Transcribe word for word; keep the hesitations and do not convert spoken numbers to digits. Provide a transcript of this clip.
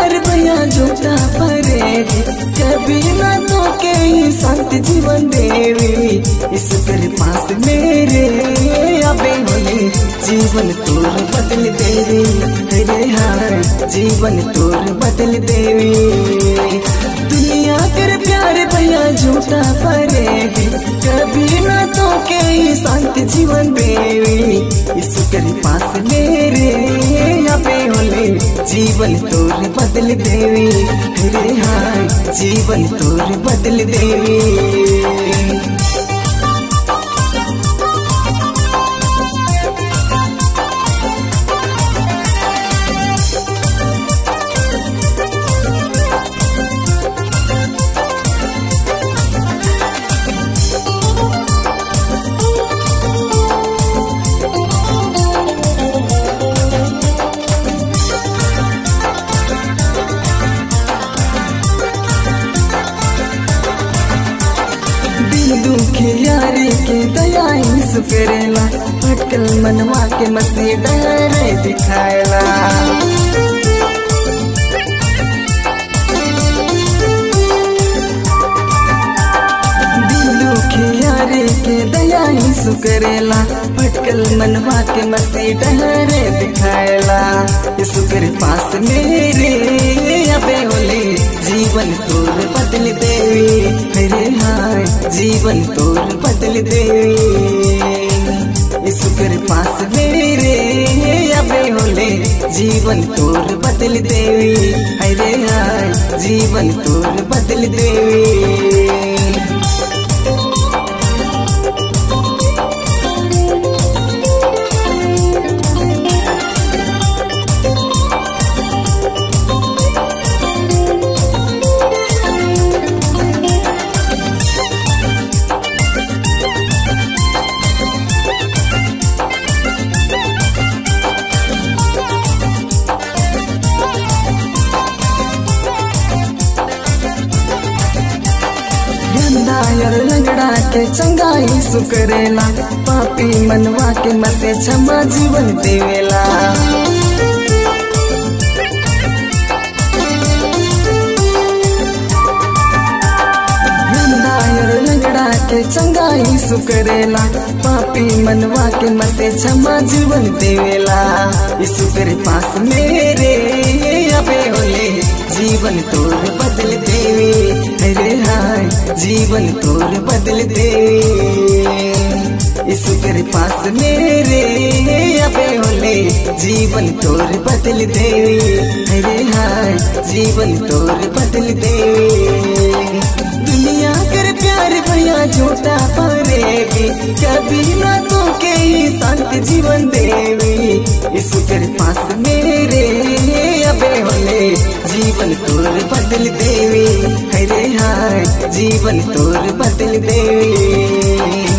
प्यार भैया झूठा परेगी, कभी ना तो के शांत जीवन देवी। इस तेरे पास मेरे अबे होले जीवन तोर बदल देवी। अरे हाँ जीवन तोर बदल देवी। दुनिया कर प्यार भैया झूठा परेगी, कभी ना तो के शांत जीवन देवी। इस तेरे पास मेरे अबे होले जीवन तोर बदल देवी। अरे हाँ जीवन तोर बदल देवी। दुखी यारी के दया सुकरेला, भटकल मनवा के मस्ती डरे दिखाएला। दुखी यारी के दया सुकरेला, भटकल मनवा के मस्ती डरे दिखाएला। सुकर पास मेरे अबे होले जीवन तोर बदल देवी। अरे हाँ जीवन तोर बदल देवी। सुकर पास मेरे अबे होले जीवन तोर बदल देवी। अरे हाँ जीवन तोर बदल देवी। यार लंगड़ा के चंगाई सुकरेला, पापी मनवा के मसे क्षमा जीवन देवेला। यार लंगड़ा के चंगाई सुकरेला, पापी मनवा के मसे क्षमा जीवन देवेला। यीशु तेरे पास मेरे अबे होले जीवन तोर बदल देवी। अरे हाँ जीवन तोर बदल देवी। यीशु तेरे पास मेरे अबे होले जीवन तोर बदल देवी। अरे हाँ जीवन तोर बदल देवी। दुनिया कर प्यार भैया झूठा परेगी, कभी ना तो के शांत जीवन देवी। यीशु तेरे पास मेरे अबे होले जीवन तोर बदल देवी। अरे हाँ जीवन तोर बदल देवी।